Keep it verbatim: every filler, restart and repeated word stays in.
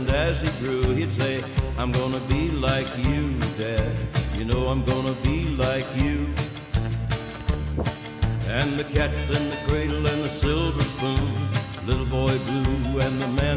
and as he grew, he'd say, I'm gonna be like you, Dad. You know I'm gonna be like you. And the cat's in the cradle and the silver spoon, little boy blue and the man